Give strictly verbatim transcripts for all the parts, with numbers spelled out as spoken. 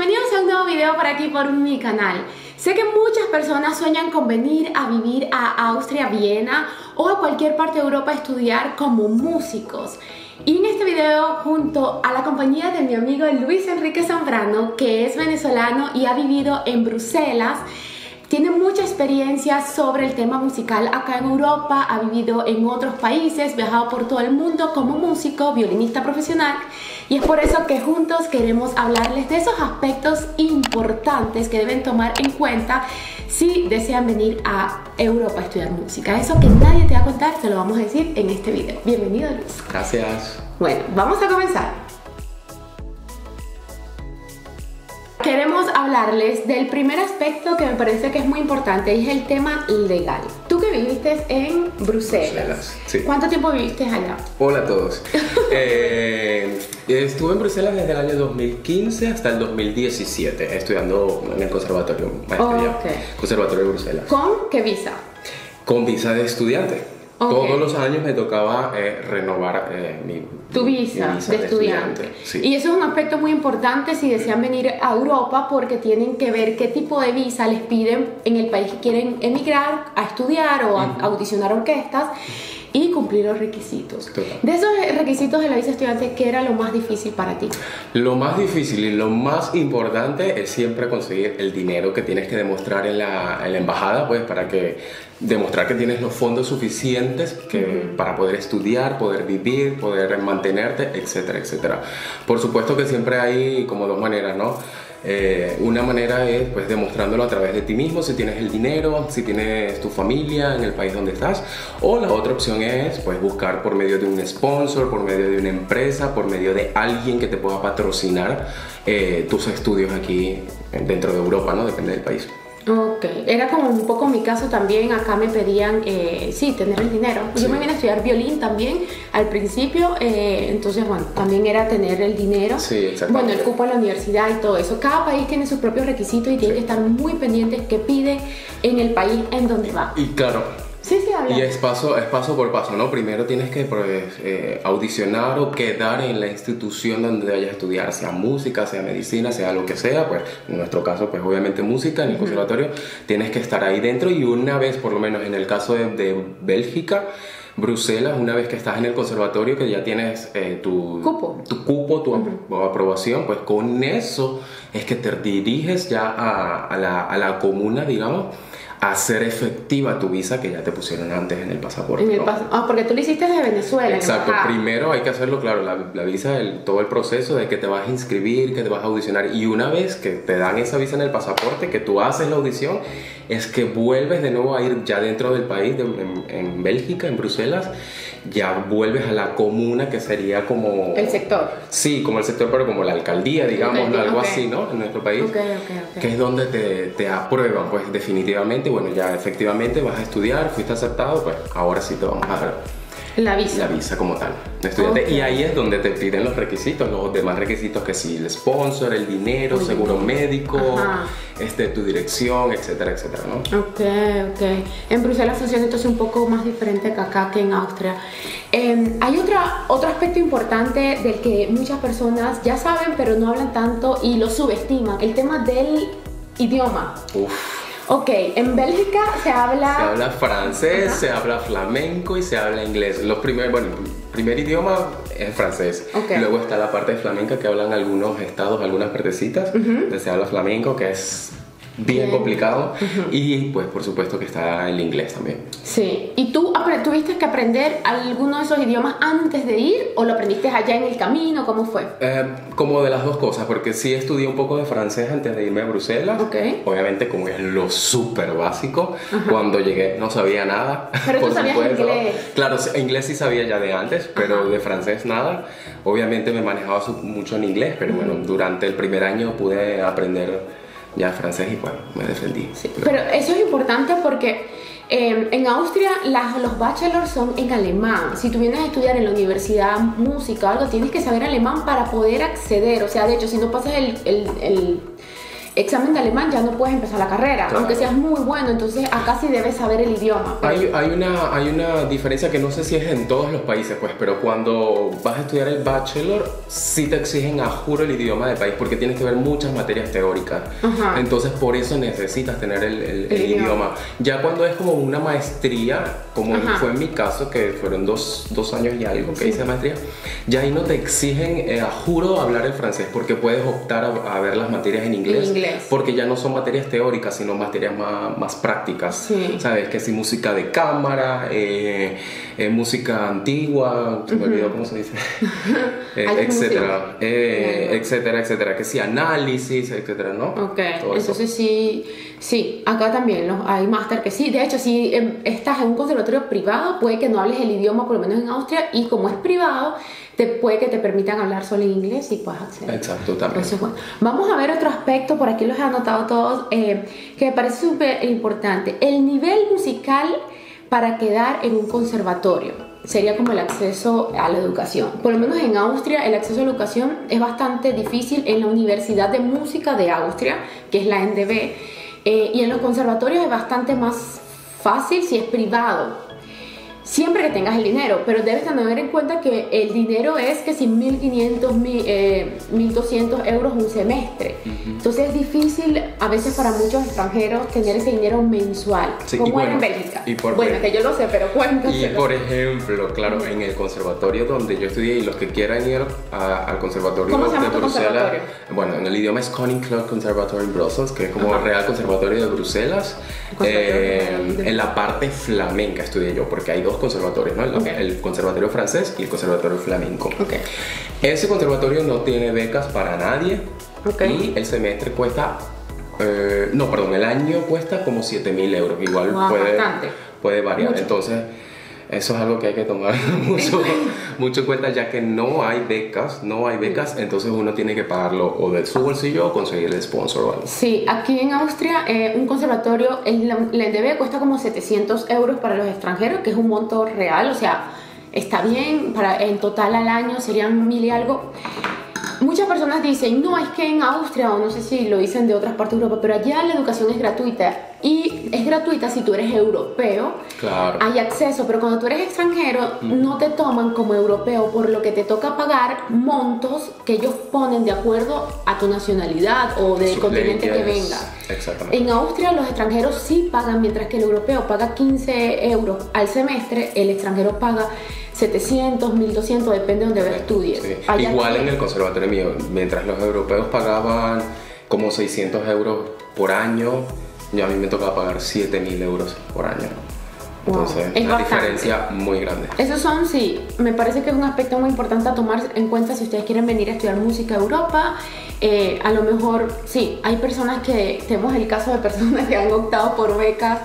bienvenidos a un nuevo video por aquí por mi canal. Sé que muchas personas sueñan con venir a vivir a Austria, Viena o a cualquier parte de Europa a estudiar como músicos. Y en este video, junto a la compañía de mi amigo Luis Enrique Zambrano, que es venezolano y ha vivido en Bruselas, tiene mucha experiencia sobre el tema musical acá en Europa, ha vivido en otros países, viajado por todo el mundo como músico, violinista profesional, y es por eso que juntos queremos hablarles de esos aspectos importantes que deben tomar en cuenta si desean venir a Europa a estudiar música. Eso que nadie te va a contar, te lo vamos a decir en este video. Bienvenido, Luis. Gracias. Bueno, vamos a comenzar. Queremos hablarles del primer aspecto que me parece que es muy importante y es el tema legal. Tú que viviste en Bruselas, Bruselas, sí. ¿Cuánto tiempo viviste allá? Hola a todos. eh, estuve en Bruselas desde el año dos mil quince hasta el dos mil diecisiete, estudiando en el Conservatorio Maestría, Okay. Conservatorio de Bruselas. ¿Con qué visa? Con visa de estudiante. Okay. Todos los años me tocaba eh, renovar eh, mi, Tu visa, mi visa de, de estudiante. estudiante. Sí. Y eso es un aspecto muy importante si desean venir a Europa, porque tienen que ver qué tipo de visa les piden en el país que quieren emigrar a estudiar o a Uh-huh. audicionar orquestas y cumplir los requisitos. Total. De esos requisitos de la visa estudiante, ¿qué era lo más difícil para ti? Lo más difícil y lo más importante es siempre conseguir el dinero que tienes que demostrar en la, en la embajada, pues para que demostrar que tienes los fondos suficientes que, uh-huh. para poder estudiar, poder vivir, poder mantenerte, etcétera, etcétera. Por supuesto que siempre hay como dos maneras, ¿no? Eh, una manera es pues demostrándolo a través de ti mismo, si tienes el dinero, si tienes tu familia en el país donde estás, o la otra opción es pues buscar por medio de un sponsor, por medio de una empresa, por medio de alguien que te pueda patrocinar eh, tus estudios aquí dentro de Europa, ¿no? Depende del país. Ok, era como un poco mi caso también. Acá me pedían, eh, sí, tener el dinero. Sí. Yo me vine a estudiar violín también al principio, eh, entonces bueno, también era tener el dinero. Sí, exactamente. Bueno, el cupo a la universidad y todo eso. Cada país tiene sus propios requisitos y tiene Sí. que estar muy pendientes qué pide en el país en donde va. Y claro, Sí, sí, habla. y es paso, es paso por paso, ¿no? Primero tienes que pues, eh, audicionar o quedar en la institución donde vayas a estudiar, sea música, sea medicina, sea lo que sea, pues en nuestro caso, pues obviamente música en el uh-huh. conservatorio, tienes que estar ahí dentro y una vez, por lo menos en el caso de, de Bélgica, Bruselas, una vez que estás en el conservatorio, que ya tienes eh, tu cupo, tu, cupo, tu uh-huh. aprobación, pues con eso es que te diriges ya a, a, la, a la comuna, digamos, a hacer efectiva tu visa que ya te pusieron antes en el pasaporte. En el ¿no? pas- ah, porque tú lo hiciste desde Venezuela. Exacto, ¿no? primero hay que hacerlo, claro, la, la visa, el, todo el proceso de que te vas a inscribir, que te vas a audicionar, y una vez que te dan esa visa en el pasaporte, que tú haces la audición, es que vuelves de nuevo a ir ya dentro del país, de, en, en Bélgica, en Bruselas, ya vuelves a la comuna, que sería como... El sector. Sí, como el sector, pero como la alcaldía, digamos, Alcaldía, algo okay. así, ¿no? En nuestro país. Okay, okay, okay. Que es donde te, te aprueban, pues definitivamente, bueno, ya efectivamente vas a estudiar, fuiste aceptado, pues ahora sí te vamos a dar La visa. la visa como tal, de estudiante. Okay. Y ahí es donde te piden los requisitos, los demás requisitos, que si el sponsor, el dinero, Muy seguro bien. médico, Ajá. este, tu dirección, etcétera, etcétera, ¿no? Ok, ok. En Bruselas funciona entonces un poco más diferente que acá, que en Austria. Eh, hay otra, otro aspecto importante del que muchas personas ya saben, pero no hablan tanto y lo subestiman: el tema del idioma. Uf. Ok, en Bélgica se habla... Se habla francés, Ajá. se habla flamenco y se habla inglés. Los primer, bueno, el primer idioma es francés. Okay. Luego está la parte flamenca, que hablan algunos estados, algunas partecitas, Uh-huh. donde se habla flamenco, que es bien, Bien. complicado. Uh-huh. Y pues por supuesto que está el inglés también. Sí. ¿Y tú apre- tuviste que aprender alguno de esos idiomas antes de ir o lo aprendiste allá en el camino? ¿Cómo fue? Eh, como de las dos cosas, porque sí estudié un poco de francés antes de irme a Bruselas. Okay. Obviamente, como es lo súper básico, Ajá. cuando llegué no sabía nada. Pero tú por sabías supuesto. inglés. Claro, sí, inglés sí sabía ya de antes, pero Ajá. de francés nada. Obviamente me manejaba su- mucho en inglés, pero bueno, durante el primer año pude aprender ya francés y bueno, me defendí. Sí, pero eso es importante porque eh, en Austria las, los bachelors son en alemán. Si tú vienes a estudiar en la universidad música o algo, tienes que saber alemán para poder acceder. O sea, de hecho, si no pasas el, el, el, examen de alemán ya no puedes empezar la carrera, Claro. aunque seas muy bueno, entonces acá sí debes saber el idioma. pero- Hay, hay, una, hay una diferencia que no sé si es en todos los países, pues, pero cuando vas a estudiar el bachelor, sí te exigen a juro el idioma del país porque tienes que ver muchas materias teóricas. Ajá. Entonces, por eso necesitas tener el, el- el El idioma. idioma. Ya cuando es como una maestría, como Ajá. fue en mi caso, que fueron dos, dos años y algo que Sí. hice maestría, ya ahí no te exigen eh, a juro hablar el francés porque puedes optar a, a ver las materias en inglés, inglés. porque ya no son materias teóricas, sino materias más, más prácticas. Sí. ¿Sabes? Que si música de cámara, eh, eh, música antigua, se me olvidó cómo se dice, eh, Ay, etcétera, eh, Bien. etcétera, etcétera, que si análisis, etcétera, ¿no? Ok, Todo eso. entonces sí, sí, acá también ¿no? hay máster que sí. De hecho, si em, estás en un conservatorio privado, puede que no hables el idioma, por lo menos en Austria, y como es privado, te puede que te permitan hablar solo en inglés y puedas acceder. Exacto, también. Entonces, bueno, vamos a ver otro aspecto, por aquí los he anotado todos, eh, que me parece súper importante. El nivel musical para quedar en un conservatorio sería como el acceso a la educación. Por lo menos en Austria el acceso a la educación es bastante difícil en la Universidad de Música de Austria, que es la N D B, eh, y en los conservatorios es bastante más fácil si es privado. Siempre que tengas el dinero, pero debes tener en cuenta que el dinero es que si mil quinientos, eh, mil doscientos euros un semestre. Entonces es difícil a veces para muchos extranjeros tener ese dinero mensual, Sí, como y era en bueno, Bélgica. y por- bueno, que yo lo sé, pero cuéntaselo. Y por ejemplo, claro, en el conservatorio donde yo estudié y los que quieran ir a- al conservatorio ¿Cómo se llama de tu Bruselas, conservatorio? bueno, en el idioma es Koninklijke Conservatory in Brussels, que es como Ajá. Real Conservatorio de Bruselas. Conservatorio Eh, Real de- en la parte flamenca estudié yo, porque hay dos conservatorios, ¿no? El, Ok. el conservatorio francés y el conservatorio flamenco. Ok. Ese conservatorio no tiene becas para nadie Ok. y el semestre cuesta, eh, no, perdón, el año cuesta como siete mil euros. Igual Wow, puede, bastante. puede variar. Mucho. Entonces, eso es algo que hay que tomar mucho, mucho en cuenta, ya que no hay becas, no hay becas, entonces uno tiene que pagarlo o de su bolsillo o conseguir el sponsor o algo. Sí, aquí en Austria eh, un conservatorio, el, la N D B cuesta como setecientos euros para los extranjeros, que es un monto real, o sea, está bien, para, en total al año serían mil y algo. Muchas personas dicen, no, es que en Austria, o no sé si lo dicen de otras partes de Europa, pero allá la educación es gratuita. Y es gratuita si tú eres europeo. Claro. Hay acceso, pero cuando tú eres extranjero, no te toman como europeo, por lo que te toca pagar montos que ellos ponen de acuerdo a tu nacionalidad o del Sus continente que leyes. venga. Exactamente. En Austria los extranjeros sí pagan, mientras que el europeo paga quince euros al semestre, el extranjero paga setecientos, mil doscientos, depende de donde estudies. Sí. Allá Igual sí. en el conservatorio mío, mientras los europeos pagaban como seiscientos euros por año, yo a mí me tocaba pagar siete mil euros por año. Wow, Entonces, es una bastante. diferencia muy grande. Esos son, sí, me parece que es un aspecto muy importante a tomar en cuenta si ustedes quieren venir a estudiar música a Europa. Eh, a lo mejor, sí, hay personas que, tenemos el caso de personas que han optado por becas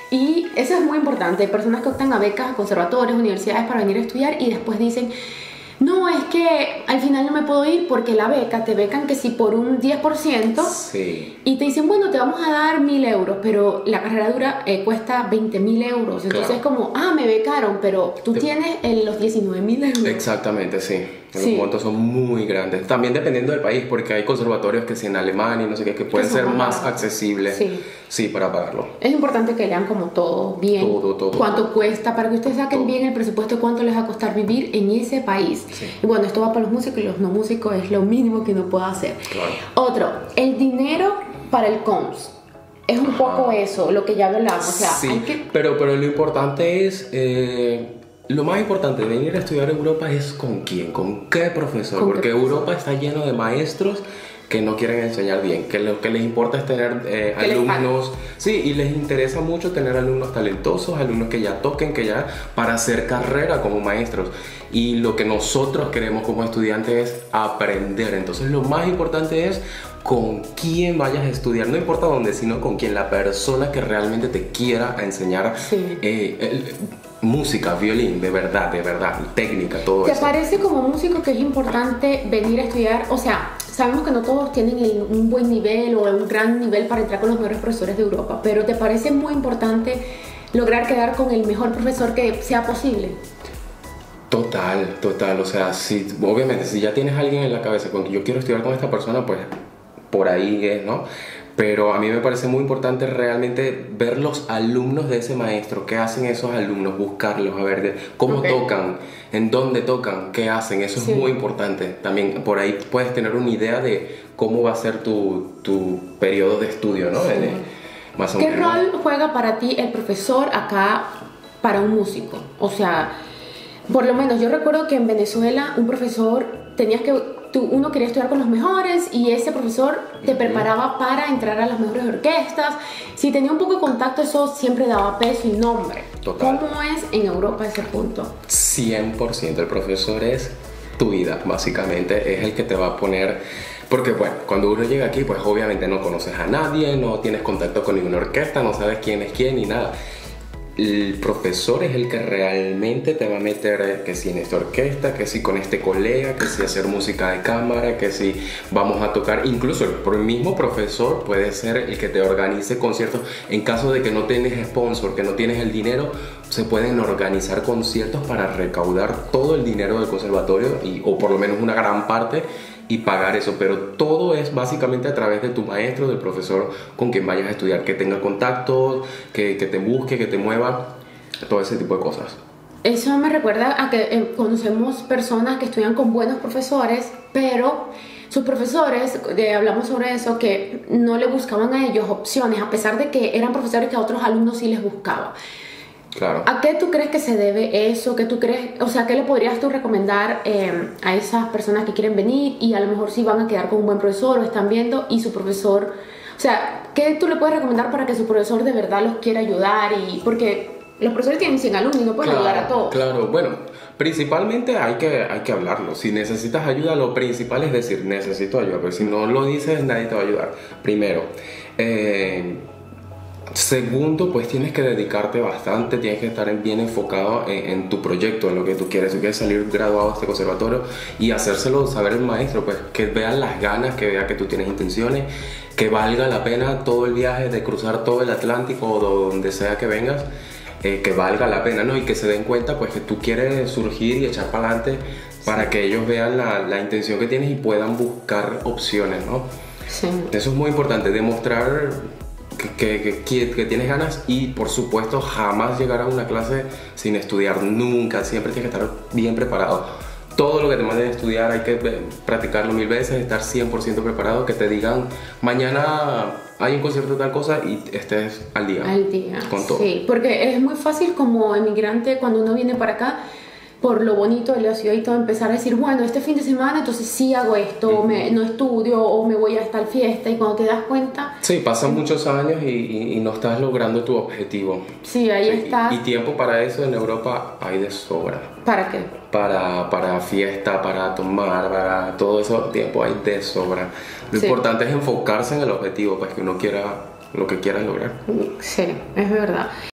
y eso es muy importante. Hay personas que optan a becas a conservatorios, universidades para venir a estudiar y después dicen, no, es que al final no me puedo ir porque la beca, te becan que si por un diez por ciento Sí. y te dicen, bueno, te vamos a dar mil euros, pero la carrera dura eh, cuesta veinte mil euros. Entonces Claro. es como, ah, me becaron, pero tú Te- tienes eh, los diecinueve mil euros. Exactamente, sí. Los Sí. montos son muy grandes. También dependiendo del país, porque hay conservatorios que sí en Alemania y no sé qué, que pueden son ser más más baratos. accesibles. Sí. Sí, para pagarlo. Es importante que lean como todo bien, Todo, todo, cuánto todo. cuesta, para que ustedes saquen Todo. bien el presupuesto de cuánto les va a costar vivir en ese país. Sí. Y bueno, esto va para los músicos y los no músicos es lo mínimo que uno puede hacer. Claro. Otro, el dinero para el C O M S. Es un Ajá. poco eso, lo que ya hablamos. O sea, sí, hay que... pero, pero lo importante es, eh, lo más importante de venir a estudiar a Europa es con quién, con qué profesor, ¿Con qué porque profesor? Europa está lleno de maestros que no quieren enseñar bien, que lo que les importa es tener eh, Que les alumnos, sí, y les interesa mucho tener alumnos talentosos, alumnos que ya toquen, que ya para hacer carrera como maestros. Y lo que nosotros queremos como estudiantes es aprender. Entonces lo más importante es con quién vayas a estudiar, no importa dónde, sino con quién, la persona que realmente te quiera enseñar Sí. eh, el- música, violín, de verdad, de verdad, técnica, todo ¿Te eso. parece como músico que es importante venir a estudiar? O sea, sabemos que no todos tienen el- un buen nivel o un gran nivel para entrar con los mejores profesores de Europa, pero ¿te parece muy importante lograr quedar con el mejor profesor que sea posible? Total, total, o sea, si, obviamente, si ya tienes a alguien en la cabeza con que yo quiero estudiar con esta persona, pues por ahí es, ¿no? Pero a mí me parece muy importante realmente ver los alumnos de ese maestro, qué hacen esos alumnos, buscarlos, a ver de, cómo okay. tocan, en dónde tocan, qué hacen, eso sí. es muy importante. También por ahí puedes tener una idea de cómo va a ser tu, tu periodo de estudio, ¿no? Sí. De, más o ¿Qué menos. Rol juega para ti el profesor acá para un músico? O sea, por lo menos yo recuerdo que en Venezuela un profesor tenías que... Tú, uno quería estudiar con los mejores y ese profesor te preparaba para entrar a las mejores orquestas. Si tenía un poco de contacto, eso siempre daba peso y nombre. Total. ¿Cómo es en Europa ese punto? cien por ciento. El profesor es tu vida, básicamente. Es el que te va a poner... Porque, bueno, cuando uno llega aquí, pues obviamente no conoces a nadie, no tienes contacto con ninguna orquesta, no sabes quién es quién ni nada. El profesor es el que realmente te va a meter que si en esta orquesta, que si con este colega, que si hacer música de cámara, que si vamos a tocar. Incluso el mismo profesor puede ser el que te organice conciertos. En caso de que no tienes sponsor, que no tienes el dinero, se pueden organizar conciertos para recaudar todo el dinero del conservatorio y, o por lo menos una gran parte, y pagar eso, pero todo es básicamente a través de tu maestro, del profesor con quien vayas a estudiar, que tenga contactos, que, que te busque, que te mueva, todo ese tipo de cosas. Eso me recuerda a que eh, conocemos personas que estudian con buenos profesores, pero sus profesores, eh, hablamos sobre eso, que no le buscaban a ellos opciones, a pesar de que eran profesores que a otros alumnos sí les buscaba. Claro. ¿A qué tú crees que se debe eso? ¿Qué tú crees? O sea, ¿qué le podrías tú recomendar eh, a esas personas que quieren venir y a lo mejor sí van a quedar con un buen profesor o están viendo y su profesor... O sea, ¿qué tú le puedes recomendar para que su profesor de verdad los quiera ayudar? Y porque los profesores tienen cien alumnos y no pueden claro, ayudar a todos. Claro, bueno, principalmente hay que, hay que hablarlo. Si necesitas ayuda, lo principal es decir, necesito ayuda. Pero si no lo dices, nadie te va a ayudar. Primero, eh... Segundo, pues tienes que dedicarte bastante, tienes que estar bien enfocado en, en tu proyecto, en lo que tú quieres. Si quieres salir graduado de este conservatorio y hacérselo saber el maestro, pues que vean las ganas, que vea que tú tienes intenciones, que valga la pena todo el viaje de cruzar todo el Atlántico o donde sea que vengas, eh, que valga la pena, ¿no? Y que se den cuenta pues que tú quieres surgir y echar para adelante para que ellos vean la, la intención que tienes y puedan buscar opciones, ¿no? Sí. Eso es muy importante, demostrar... Que, que, que, que tienes ganas y por supuesto jamás llegar a una clase sin estudiar, nunca, siempre tienes que estar bien preparado. Todo lo que te manden a estudiar hay que practicarlo mil veces, estar cien por ciento preparado, que te digan mañana hay un concierto de tal cosa y estés al día. Al día, con todo. Sí, porque es muy fácil como emigrante cuando uno viene para acá, por lo bonito de la ciudad y todo, empezar a decir, bueno, este fin de semana entonces sí hago esto, uh-huh. me, no estudio o me voy a esta fiesta, y cuando te das cuenta... Sí, pasan sí. muchos años y, y, y no estás logrando tu objetivo. Sí, ahí sí, está. Y, y tiempo para eso en Europa hay de sobra. ¿Para qué? Para, para fiesta, para tomar, para todo eso, tiempo hay de sobra. Lo sí. importante es enfocarse en el objetivo, pues que uno quiera lo que quiera lograr. Sí, es verdad.